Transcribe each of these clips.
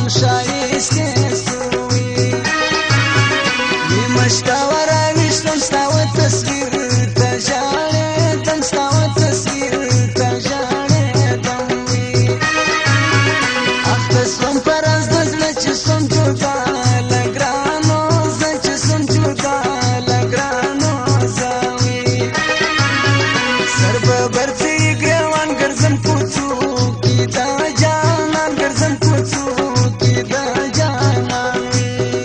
شایسته سوی نیمشکا وراویشتم ستا و تصویر ته ژاړېدم ستا و تصویر ته ژاړېدم وي اخته سوم په راز د زړه چې سوم جدا له ګرانو زه چې سوم جدا له ګرانو زه وي سر به برڅې ګریوان ګرځم کوڅو کې د جانان ګرځم کوڅو کې د جانان وي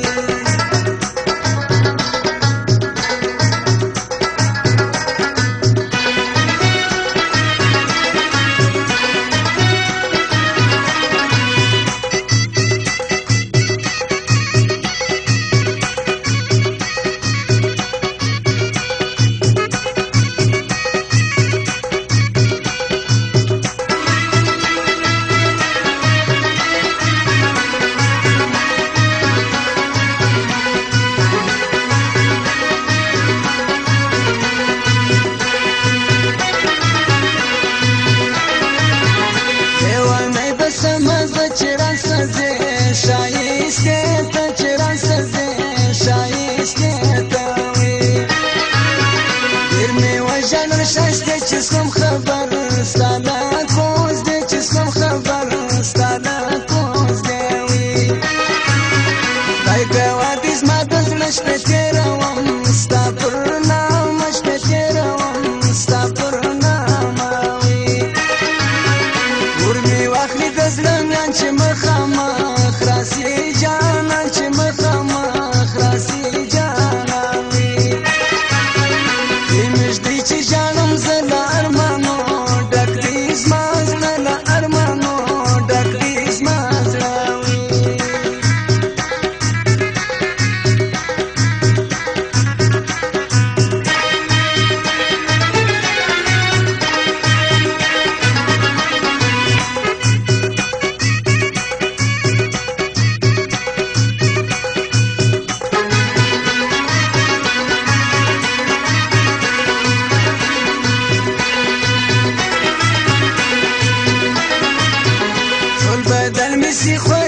شایسته ته چې راسځې شایسته ته وي ډېر مې وژنل ښایسته چې څوم خبر ستا له کوز دی چې څوم خبر ستا له کوز دی وي خدای ګواه دې زما د زړه شپې تېروم ستا پر نامه شپې تېروم ستا پر نامه وي ور مې واخلي د زړه میان چې مخامخ راسي جانان چې مخامخ راسي جانان وي نږدې چې جانم زه له ارمانو ډک دی زما زړه له ارمانو ډک دی زما زړه وي بدل می سي خو